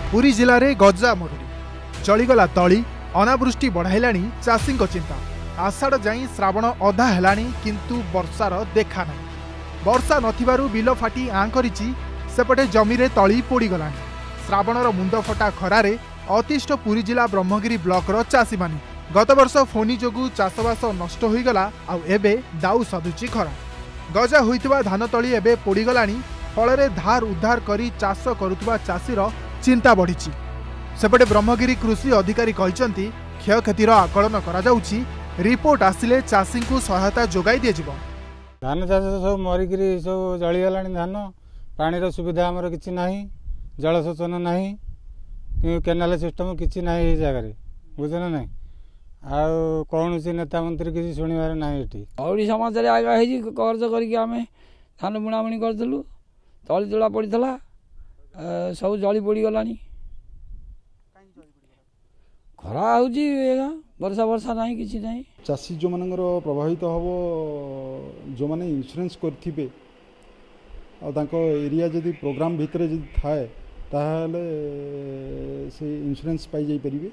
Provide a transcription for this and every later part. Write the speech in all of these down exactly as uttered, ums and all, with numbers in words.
पुरी जिले में गजा मरुड़ी चलीगला तली अनावृष्टि बढ़ाइलाणी चाषी चिंता। आषाढ़ जाई श्रावण अधा हेलाणी किंतु वर्षार देखा नहीं। वर्षा नथिबारु बिल फाटी आँ करिछि सेपटे जमीरे तली पोड़ीगलाणी। श्रावणर मुंड फटा खरारे अतिष्ठ पुरी जिला ब्रह्मगिरी ब्लॉकर चाषी माने गत वर्ष फोनी जोगु चाषबास नष्ट होईगला आउ एबे दाउ सदुची खरा। गजा होइतबा धान तली एबे पोड़ीगलाणी फल धार उद्धार करी चाष करुतबा चाषीर चिंता बढ़िछि। सेपटे ब्रह्मगिरी कृषि अधिकारी कहिसंती क्षयक्षतिर आकलन करा जाउछि। रिपोर्ट आसिले चाषी को सहायता जोगाई दिया जिवो। धान चाष सब मरिकी सब जलीगला धान पानी सुविधा आमर किसी ना जलसेचन ना केनाल सिस्टम किसी ना जगह बुझे ना कौन सी नेता मंत्री किसी शुणवार ना ये समाचार आगा कर्ज करके आम धान बुणाबुणी करूँ तली तोड़ा पड़ा सब जली पड़गला खरा हो वर्षा वर्षा ना कि ना चाषी जो मान प्रभावित हम जो मैंने इंश्योरेंस करें एरिया जदि प्रोग्राम भितर जदि थाए ताहले से इंश्योरेंस पाई जाई परिबे।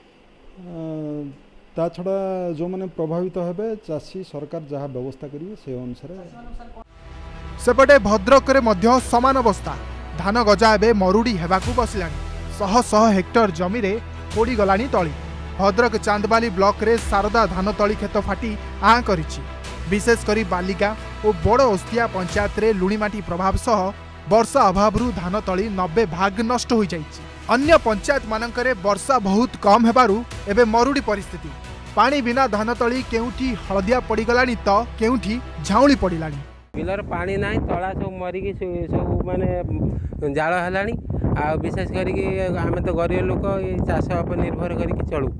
ता छड़ा जो मैंने प्रभावित हेबे चाषी सरकार जहाँ व्यवस्था करिवे से अनुसार। सेपटे भद्रक रे मध्य समान अवस्था। धान गजा एबे मरुड़ी हेबाकू बसिलानी। शह शह हेक्टर जमी रे पोड़ी गलानी तली। भद्रक चांदबाली ब्लॉक रे शारदा धान तली खेत फाटी आँ करिछि। विशेष करी बालिका और बड़ ओस्तिया पंचायत रे लुणीमाटी प्रभाव सह वर्षा अभावरू धान तली नब्बे भाग नष्ट हो जाइछि। अन्य पंचायत मानकरे वर्षा बहुत कम हेबारू एबे मरुड़ी परिस्थिति। पानी बिना धान तली केउठी हलदिया पड़ीगलानी तो केउठी झाउली पड़िलानी। बिलर पानी ना तला सब मरिकी सब माने जाल हेलानी आ विशेष करके आम तो गरीब लोक चाष उपर निर्भर करके चलू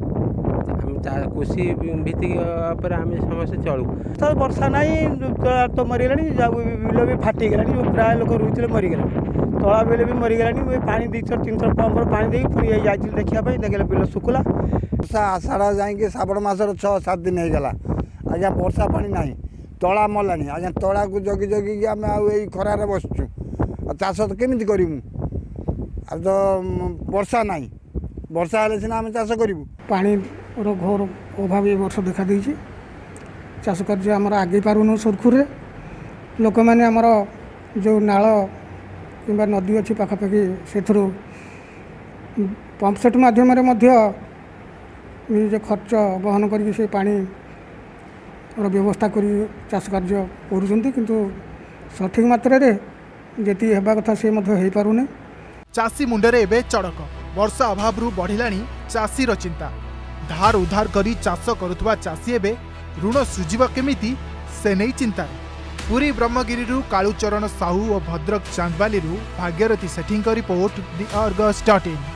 कृषि भित्तिक आम समस्या चलू तो वर्षा ना तो मरीगला बिल भी फाटीगला प्राय लोक रुचि मरीगला तला बिल भी मरीगला पानी दी थर तीन थर पंप पानी दे पुणी जाइए देखापी देखा बिल शुखला वर्षा आषाढ़ जाइए श्रावण मसर छः सात दिन होगा आज्ञा वर्षा पानी ना तला मलानी आज्ञा तला को जगी जगिकी आम आई खरार बसचु चाष तो केमी करूँ आ तो वर्षा ना वर्षा हेल्ले सीना आम चाष करूँ पानी घोर अभाव ये वर्ष देखा देछि। चाष कार्य आमर आगे पारुन सुरखुरे लोक मैंने आमर जो नाल कि नदी अच्छी पाखापाखि से पंपसेट मध्यम निज खर्च बहन करके से पानी व्यवस्था कर चाष कार्य करुँच किंतु सठिक मात्रा रे जेती हेबा कथा से हो पारुने। चाषी मुंडरे एबे चड़क। वर्षा अभावरू बढ़िलाणी चाषीर चिंता। धार उधार करी चाष करुवा चाषी एबे ऋण सुझिब केमिति से नहीं चिंता। पुरी ब्रह्मगिरी कालूचरण साहू और Bhadrak Chandbali Bhagyarathi Sethi report the Argus dot in.